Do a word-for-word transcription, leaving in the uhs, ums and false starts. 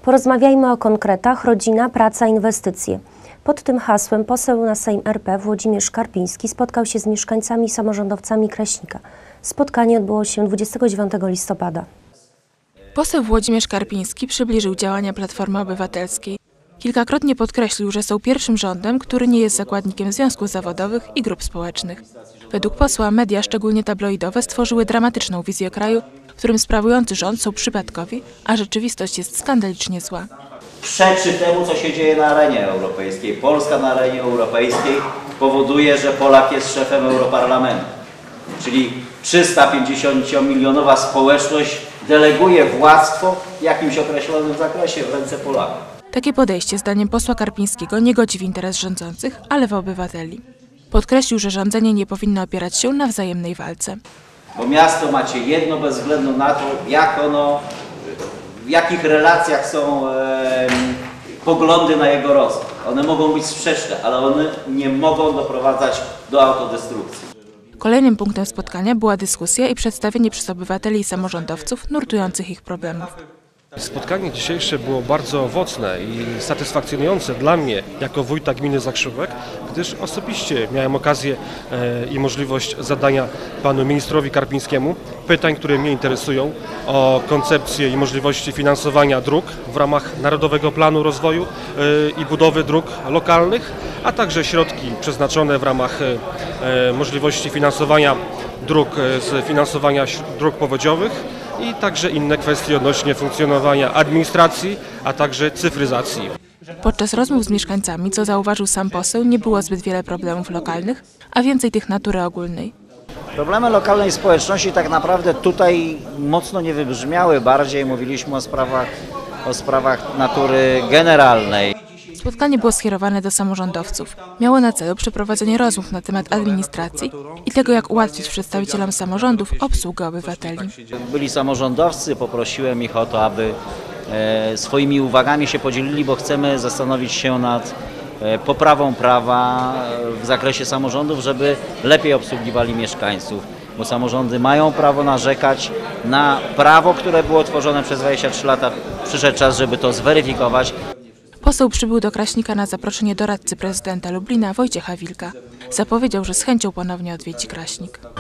Porozmawiajmy o konkretach, rodzina, praca, inwestycje. Pod tym hasłem poseł na Sejm R P Włodzimierz Karpiński spotkał się z mieszkańcami i samorządowcami Kraśnika. Spotkanie odbyło się dwudziestego dziewiątego listopada. Poseł Włodzimierz Karpiński przybliżył działania Platformy Obywatelskiej. Kilkakrotnie podkreślił, że są pierwszym rządem, który nie jest zakładnikiem związków zawodowych i grup społecznych. Według posła media, szczególnie tabloidowe, stworzyły dramatyczną wizję kraju, w którym sprawujący rząd są przypadkowi, a rzeczywistość jest skandalicznie zła. Przeczy temu, co się dzieje na arenie europejskiej. Polska na arenie europejskiej powoduje, że Polak jest szefem Europarlamentu. Czyli trzystapięćdziesięciomilionowa społeczność deleguje władztwo w jakimś określonym zakresie w ręce Polaków. Takie podejście, zdaniem posła Karpińskiego, nie godzi w interes rządzących, ale w obywateli. Podkreślił, że rządzenie nie powinno opierać się na wzajemnej walce. Bo miasto macie jedno bez względu na to, jak ono, w jakich relacjach są e, poglądy na jego rozwój. One mogą być sprzeczne, ale one nie mogą doprowadzać do autodestrukcji. Kolejnym punktem spotkania była dyskusja i przedstawienie przez obywateli i samorządowców nurtujących ich problemów. Spotkanie dzisiejsze było bardzo owocne i satysfakcjonujące dla mnie jako wójta gminy Zakrzówek, gdyż osobiście miałem okazję e, i możliwość zadania panu ministrowi Karpińskiemu pytań, które mnie interesują, o koncepcję i możliwości finansowania dróg w ramach Narodowego Planu Rozwoju e, i budowy dróg lokalnych, a także środki przeznaczone w ramach e, możliwości finansowania dróg e, z finansowania dróg powodziowych i także inne kwestie odnośnie funkcjonowania administracji, a także cyfryzacji. Podczas rozmów z mieszkańcami, co zauważył sam poseł, nie było zbyt wiele problemów lokalnych, a więcej tych natury ogólnej. Problemy lokalnej społeczności tak naprawdę tutaj mocno nie wybrzmiały, bardziej mówiliśmy o sprawach, o sprawach natury generalnej. Spotkanie było skierowane do samorządowców. Miało na celu przeprowadzenie rozmów na temat administracji i tego, jak ułatwić przedstawicielom samorządów obsługę obywateli. Byli samorządowcy, poprosiłem ich o to, aby e, swoimi uwagami się podzielili, bo chcemy zastanowić się nad e, poprawą prawa w zakresie samorządów, żeby lepiej obsługiwali mieszkańców, bo samorządy mają prawo narzekać na prawo, które było tworzone przez dwadzieścia trzy lata. Przyszedł czas, żeby to zweryfikować. Poseł przybył do Kraśnika na zaproszenie doradcy prezydenta Lublina Wojciecha Wilka. Zapowiedział, że z chęcią ponownie odwiedzi Kraśnik.